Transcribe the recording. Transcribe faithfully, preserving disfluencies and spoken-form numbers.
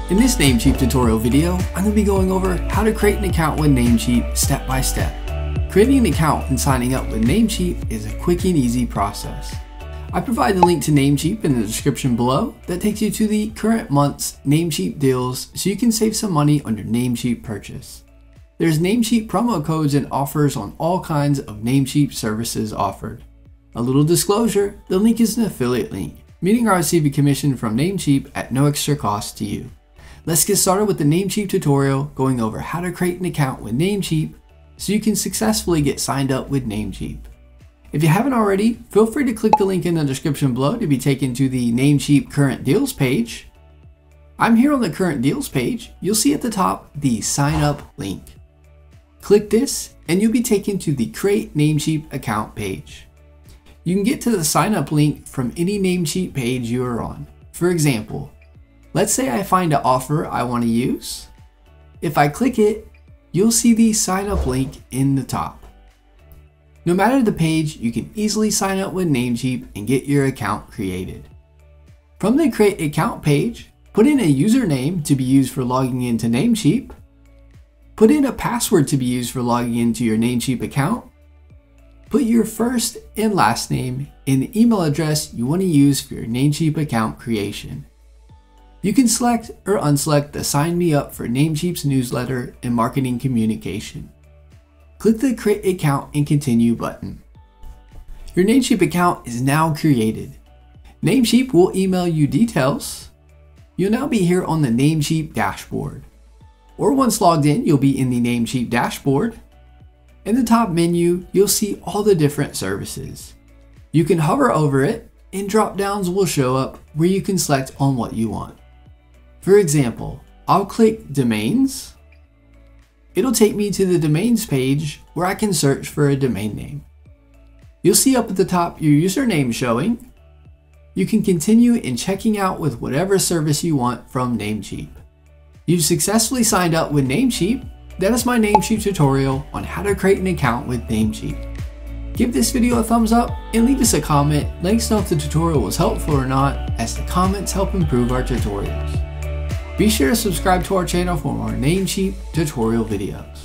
In this Namecheap tutorial video, I'm going to be going over how to create an account with Namecheap step by step. Creating an account and signing up with Namecheap is a quick and easy process. I provide the link to Namecheap in the description below that takes you to the current month's Namecheap deals so you can save some money on your Namecheap purchase. There's Namecheap promo codes and offers on all kinds of Namecheap services offered. A little disclosure, the link is an affiliate link, meaning I receive a commission from Namecheap at no extra cost to you. Let's get started with the Namecheap tutorial going over how to create an account with Namecheap so you can successfully get signed up with Namecheap. If you haven't already, feel free to click the link in the description below to be taken to the Namecheap current deals page. I'm here on the current deals page. You'll see at the top the sign up link. Click this and you'll be taken to the create Namecheap account page. You can get to the sign up link from any Namecheap page you are on. For example, let's say I find an offer I want to use. If I click it, you'll see the sign up link in the top. No matter the page, you can easily sign up with Namecheap and get your account created. From the create account page, put in a username to be used for logging into Namecheap. Put in a password to be used for logging into your Namecheap account. Put your first and last name and the email address you want to use for your Namecheap account creation. You can select or unselect the Sign Me Up for Namecheap's newsletter and marketing communication. Click the Create Account and Continue button. Your Namecheap account is now created. Namecheap will email you details. You'll now be here on the Namecheap dashboard. Or once logged in, you'll be in the Namecheap dashboard. In the top menu, you'll see all the different services. You can hover over it and drop downs will show up where you can select on what you want. For example, I'll click Domains. It'll take me to the Domains page where I can search for a domain name. You'll see up at the top your username showing. You can continue in checking out with whatever service you want from Namecheap. You've successfully signed up with Namecheap. That is my Namecheap tutorial on how to create an account with Namecheap. Give this video a thumbs up and leave us a comment. Let us know if the tutorial was helpful or not, as the comments help improve our tutorials. Be sure to subscribe to our channel for more Namecheap tutorial videos.